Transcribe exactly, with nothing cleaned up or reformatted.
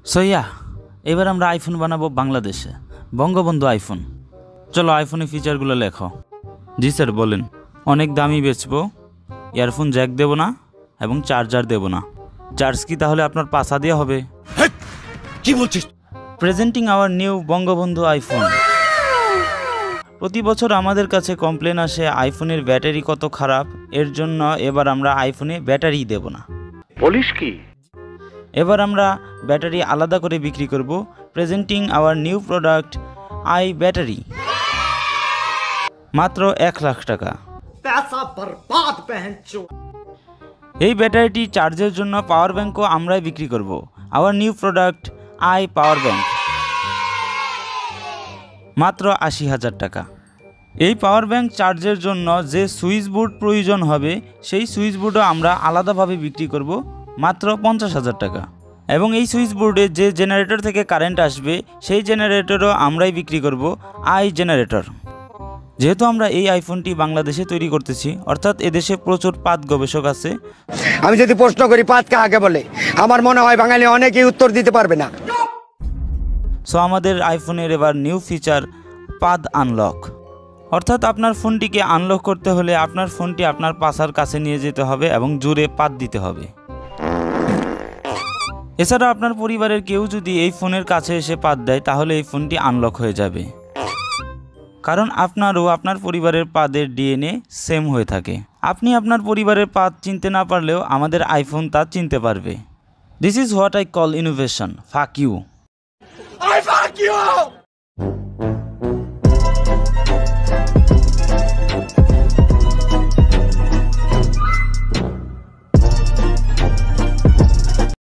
So yeah এবার আমরা iPhone বানাবো বাংলাদেশে, বঙ্গবন্ধু আইফোন। চলো আইফোনের ফিচারগুলো লেখো। জি স্যার বলেন। অনেক দামি বেচবো, ইয়ারফোন জ্যাক দেব না এবং চার্জার দেব না। চার্জ কি তাহলে আপনার পাশা দিয়ে হবে? কি বলছিস? Presenting our new Bangabandhu iPhone. প্রতি বছর আমাদের কাছে কমপ্লেন আসে আইফোনের ব্যাটারি কত খারাপ, এর জন্য এবার আমরা আইফোনে ব্যাটারি দেব না। বলিস কি? এবার আমরা ব্যাটারি আলাদা করে বিক্রি করব। Presenting our new product i battery, মাত্র এক লাখ টাকা। এই ব্যাটারিটি চার্জের জন্য পাওয়ার ব্যাঙ্কও আমরাই বিক্রি করব। Our new product i power bank, মাত্র আশি হাজার টাকা। এই পাওয়ার ব্যাঙ্ক চার্জের জন্য যে সুইচ বোর্ড প্রয়োজন হবে সেই সুইচ বোর্ডও আমরা আলাদাভাবে বিক্রি করব, মাত্র পঞ্চাশ হাজার টাকা। এবং এই সুইচ বোর্ডে যে জেনারেটর থেকে কারেন্ট আসবে সেই জেনারেটরও আমরাই বিক্রি করব, আই জেনারেটর। যেহেতু আমরা এই আইফোনটি বাংলাদেশে তৈরি করতেছি, অর্থাৎ এদেশে প্রচুর পাত গবেষক আছে। আমি যদি প্রশ্ন করি পাত কাকে বলে, আমার মনে হয় বাঙালি অনেকেই উত্তর দিতে পারবে না। সো আমাদের আইফোনের এবার নিউ ফিচার পাদ আনলক, অর্থাৎ আপনার ফোনটিকে আনলক করতে হলে আপনার ফোনটি আপনার পাশার কাছে নিয়ে যেতে হবে এবং জোরে পাত দিতে হবে। এছাড়া আপনার পরিবারের কেউ যদি এই ফোনের কাছে এসে পাত দেয় তাহলে এই ফোনটি আনলক হয়ে যাবে, কারণ আপনার ও আপনার পরিবারের পাদের ডিএনএ সেম হয়ে থাকে। আপনি আপনার পরিবারের পাদ চিনতে না পারলেও আমাদের আইফোন তা চিনতে পারবে। This is what I call innovation. Fuck you. I fuck you!